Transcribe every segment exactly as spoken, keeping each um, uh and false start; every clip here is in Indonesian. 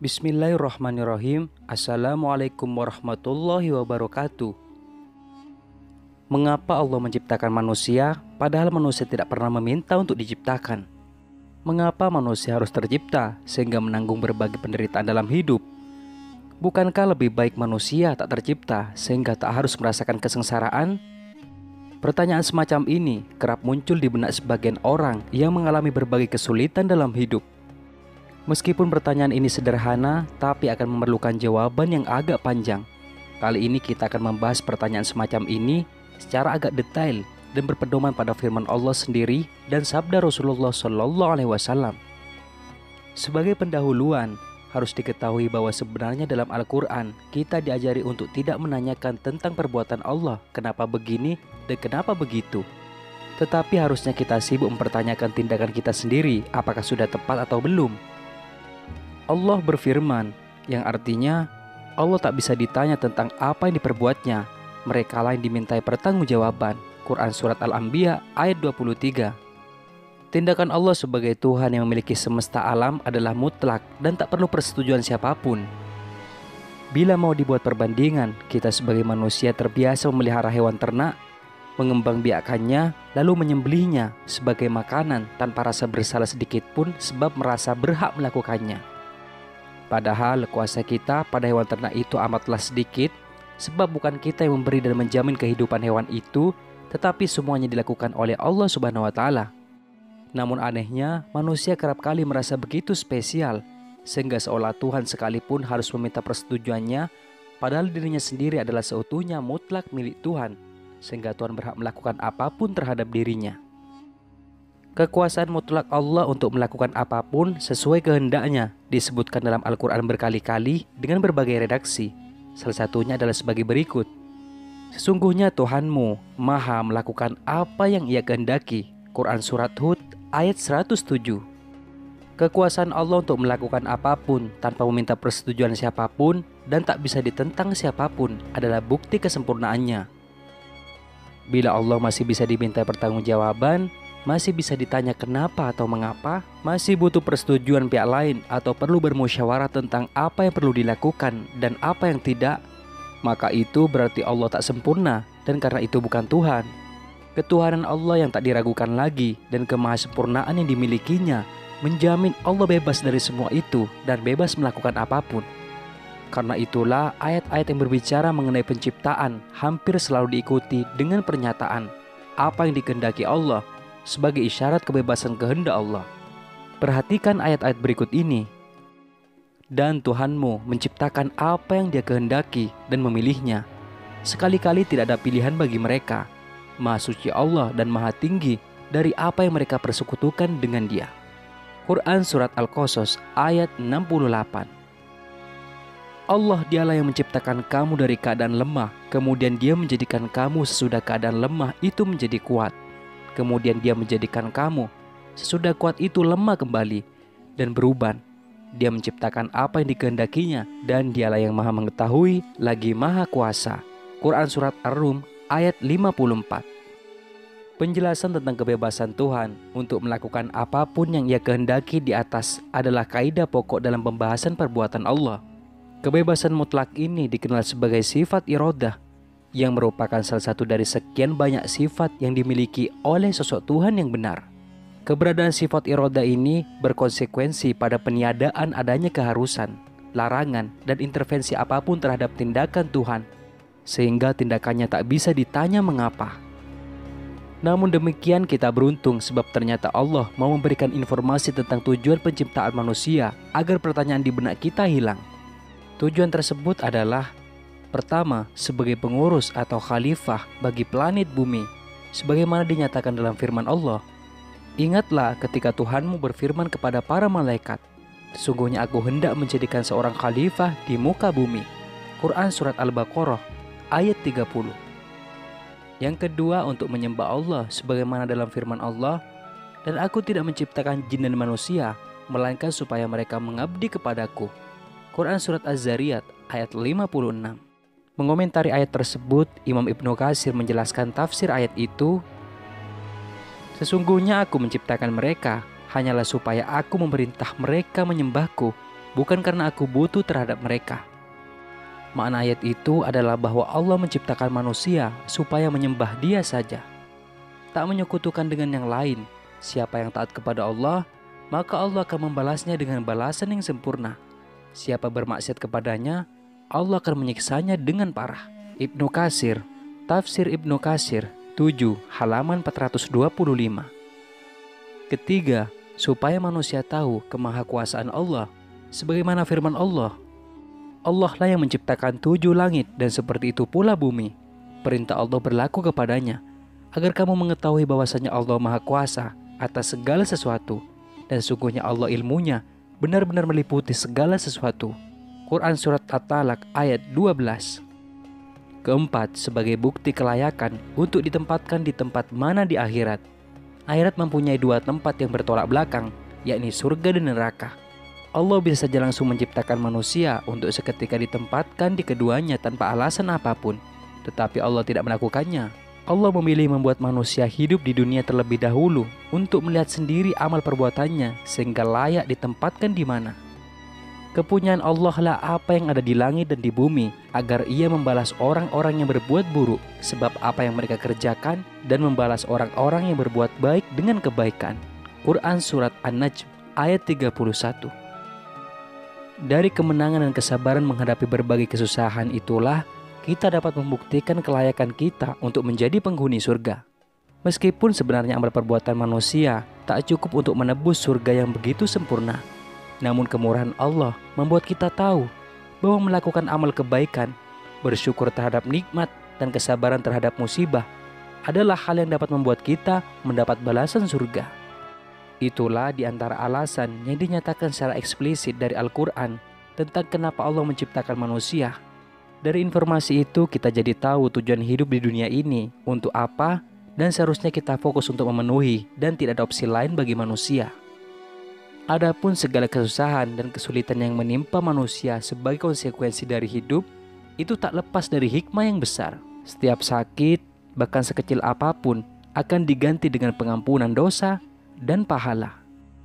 Bismillahirrahmanirrahim. Assalamualaikum warahmatullahi wabarakatuh. Mengapa Allah menciptakan manusia padahal manusia tidak pernah meminta untuk diciptakan? Mengapa manusia harus tercipta sehingga menanggung berbagai penderitaan dalam hidup? Bukankah lebih baik manusia tak tercipta sehingga tak harus merasakan kesengsaraan? Pertanyaan semacam ini kerap muncul di benak sebagian orang yang mengalami berbagai kesulitan dalam hidup. Meskipun pertanyaan ini sederhana, tapi akan memerlukan jawaban yang agak panjang. Kali ini kita akan membahas pertanyaan semacam ini secara agak detail dan berpedoman pada firman Allah sendiri dan sabda Rasulullah Shallallahu Alaihi Wasallam. Sebagai pendahuluan, harus diketahui bahwa sebenarnya dalam Al-Quran kita diajari untuk tidak menanyakan tentang perbuatan Allah, kenapa begini dan kenapa begitu. Tetapi harusnya kita sibuk mempertanyakan tindakan kita sendiri, apakah sudah tepat atau belum. Allah berfirman, yang artinya Allah tak bisa ditanya tentang apa yang diperbuatnya, mereka lain dimintai pertanggungjawaban. Quran Surat Al-Anbiya ayat dua puluh tiga. Tindakan Allah sebagai Tuhan yang memiliki semesta alam adalah mutlak dan tak perlu persetujuan siapapun. Bila mau dibuat perbandingan, kita sebagai manusia terbiasa memelihara hewan ternak, mengembangbiakannya, lalu menyembelihnya sebagai makanan tanpa rasa bersalah sedikit pun sebab merasa berhak melakukannya. Padahal kuasa kita pada hewan ternak itu amatlah sedikit, sebab bukan kita yang memberi dan menjamin kehidupan hewan itu, tetapi semuanya dilakukan oleh Allah Subhanahu wa Ta'ala. Namun anehnya, manusia kerap kali merasa begitu spesial, sehingga seolah Tuhan sekalipun harus meminta persetujuannya, padahal dirinya sendiri adalah seutuhnya mutlak milik Tuhan, sehingga Tuhan berhak melakukan apapun terhadap dirinya. Kekuasaan mutlak Allah untuk melakukan apapun sesuai kehendaknya disebutkan dalam Al-Quran berkali-kali dengan berbagai redaksi. Salah satunya adalah sebagai berikut. Sesungguhnya Tuhanmu maha melakukan apa yang ia kehendaki. Quran Surat Hud ayat seratus tujuh. Kekuasaan Allah untuk melakukan apapun tanpa meminta persetujuan siapapun dan tak bisa ditentang siapapun adalah bukti kesempurnaannya. Bila Allah masih bisa diminta pertanggungjawaban, masih bisa ditanya kenapa atau mengapa, masih butuh persetujuan pihak lain atau perlu bermusyawarah tentang apa yang perlu dilakukan dan apa yang tidak, maka itu berarti Allah tak sempurna dan karena itu bukan Tuhan. Ketuhanan Allah yang tak diragukan lagi dan kemahasempurnaan yang dimilikinya menjamin Allah bebas dari semua itu dan bebas melakukan apapun. Karena itulah ayat-ayat yang berbicara mengenai penciptaan hampir selalu diikuti dengan pernyataan apa yang dikehendaki Allah sebagai isyarat kebebasan kehendak Allah. Perhatikan ayat-ayat berikut ini. Dan Tuhanmu menciptakan apa yang Dia kehendaki dan memilihnya. Sekali-kali tidak ada pilihan bagi mereka. Maha suci Allah dan maha tinggi dari apa yang mereka persekutukan dengan Dia. Quran Surat Al-Qasas ayat enam puluh delapan. Allah dialah yang menciptakan kamu dari keadaan lemah, kemudian Dia menjadikan kamu sesudah keadaan lemah itu menjadi kuat. Kemudian Dia menjadikan kamu sesudah kuat itu lemah kembali dan berubah. Dia menciptakan apa yang dikehendakinya dan Dialah yang maha mengetahui lagi maha kuasa. Quran Surat Ar-Rum ayat lima puluh empat. Penjelasan tentang kebebasan Tuhan untuk melakukan apapun yang Ia kehendaki di atas adalah kaidah pokok dalam pembahasan perbuatan Allah. Kebebasan mutlak ini dikenal sebagai sifat iradah, yang merupakan salah satu dari sekian banyak sifat yang dimiliki oleh sosok Tuhan yang benar. Keberadaan sifat iroda ini berkonsekuensi pada peniadaan adanya keharusan, larangan, dan intervensi apapun terhadap tindakan Tuhan, sehingga tindakannya tak bisa ditanya mengapa. Namun demikian kita beruntung sebab ternyata Allah mau memberikan informasi tentang tujuan penciptaan manusia agar pertanyaan di benak kita hilang. Tujuan tersebut adalah: pertama, sebagai pengurus atau khalifah bagi planet bumi, sebagaimana dinyatakan dalam firman Allah. Ingatlah ketika Tuhanmu berfirman kepada para malaikat, sesungguhnya aku hendak menjadikan seorang khalifah di muka bumi. Quran Surat Al-Baqarah ayat tiga puluh. Yang kedua, untuk menyembah Allah sebagaimana dalam firman Allah, dan aku tidak menciptakan jin dan manusia, melainkan supaya mereka mengabdi kepadaku. Quran Surat Az-Zariyat ayat lima puluh enam. Mengomentari ayat tersebut, Imam Ibnu Katsir menjelaskan tafsir ayat itu, sesungguhnya aku menciptakan mereka hanyalah supaya aku memerintah mereka menyembahku bukan karena aku butuh terhadap mereka. Makna ayat itu adalah bahwa Allah menciptakan manusia supaya menyembah Dia saja, tak menyekutukan dengan yang lain. Siapa yang taat kepada Allah, maka Allah akan membalasnya dengan balasan yang sempurna. Siapa bermaksiat kepadanya, Allah akan menyiksanya dengan parah. Ibnu Katsir, Tafsir Ibnu Katsir tujuh halaman empat ratus dua puluh lima. Ketiga, supaya manusia tahu kemahakuasaan Allah, sebagaimana firman Allah, Allah lah yang menciptakan tujuh langit dan seperti itu pula bumi. Perintah Allah berlaku kepadanya, agar kamu mengetahui bahwasanya Allah Maha Kuasa atas segala sesuatu, dan sungguhnya Allah ilmunya benar-benar meliputi segala sesuatu. Quran Surat At-Talaq ayat dua belas. Keempat, sebagai bukti kelayakan untuk ditempatkan di tempat mana di akhirat. Akhirat mempunyai dua tempat yang bertolak belakang, yakni surga dan neraka. Allah bisa saja langsung menciptakan manusia untuk seketika ditempatkan di keduanya tanpa alasan apapun. Tetapi Allah tidak melakukannya. Allah memilih membuat manusia hidup di dunia terlebih dahulu untuk melihat sendiri amal perbuatannya sehingga layak ditempatkan di mana. Kepunyaan Allah lah apa yang ada di langit dan di bumi, agar Ia membalas orang-orang yang berbuat buruk sebab apa yang mereka kerjakan, dan membalas orang-orang yang berbuat baik dengan kebaikan. Quran Surat An-Najm ayat tiga puluh satu. Dari kemenangan dan kesabaran menghadapi berbagai kesusahan itulah kita dapat membuktikan kelayakan kita untuk menjadi penghuni surga. Meskipun sebenarnya amal perbuatan manusia tak cukup untuk menebus surga yang begitu sempurna, namun kemurahan Allah membuat kita tahu bahwa melakukan amal kebaikan, bersyukur terhadap nikmat, dan kesabaran terhadap musibah adalah hal yang dapat membuat kita mendapat balasan surga. Itulah di antara alasan yang dinyatakan secara eksplisit dari Al-Quran tentang kenapa Allah menciptakan manusia. Dari informasi itu kita jadi tahu tujuan hidup di dunia ini untuk apa, dan seharusnya kita fokus untuk memenuhi dan tidak ada opsi lain bagi manusia. Adapun segala kesusahan dan kesulitan yang menimpa manusia sebagai konsekuensi dari hidup, itu tak lepas dari hikmah yang besar. Setiap sakit, bahkan sekecil apapun, akan diganti dengan pengampunan dosa dan pahala.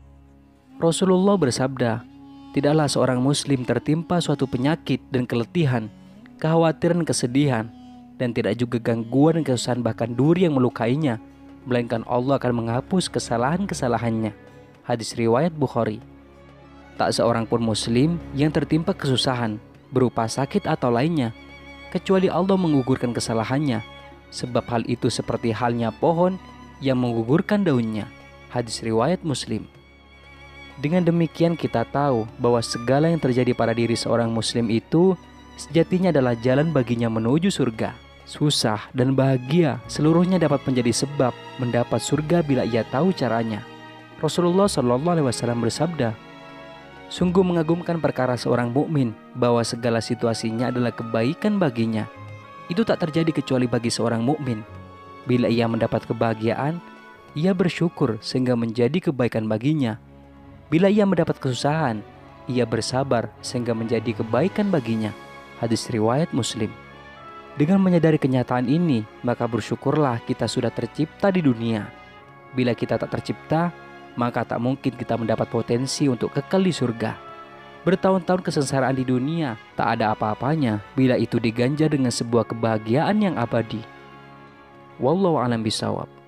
Rasulullah bersabda, tidaklah seorang muslim tertimpa suatu penyakit dan keletihan, kekhawatiran, kesedihan, dan tidak juga gangguan dan kesusahan bahkan duri yang melukainya, melainkan Allah akan menghapus kesalahan-kesalahannya. Hadis riwayat Bukhari. Tak seorang pun muslim yang tertimpa kesusahan berupa sakit atau lainnya, kecuali Allah menggugurkan kesalahannya, sebab hal itu seperti halnya pohon yang menggugurkan daunnya. Hadis riwayat Muslim. Dengan demikian kita tahu bahwa segala yang terjadi pada diri seorang muslim itu sejatinya adalah jalan baginya menuju surga. Susah dan bahagia seluruhnya dapat menjadi sebab mendapat surga bila ia tahu caranya. Rasulullah Shallallahu Alaihi Wasallam bersabda, sungguh mengagumkan perkara seorang mukmin bahwa segala situasinya adalah kebaikan baginya. Itu tak terjadi kecuali bagi seorang mukmin. Bila ia mendapat kebahagiaan, ia bersyukur sehingga menjadi kebaikan baginya. Bila ia mendapat kesusahan, ia bersabar sehingga menjadi kebaikan baginya. Hadis riwayat Muslim. Dengan menyadari kenyataan ini, maka bersyukurlah kita sudah tercipta di dunia. Bila kita tak tercipta, maka tak mungkin kita mendapat potensi untuk kekal di surga. Bertahun-tahun kesengsaraan di dunia tak ada apa-apanya bila itu diganjar dengan sebuah kebahagiaan yang abadi. Wallahu a'lam bishawab.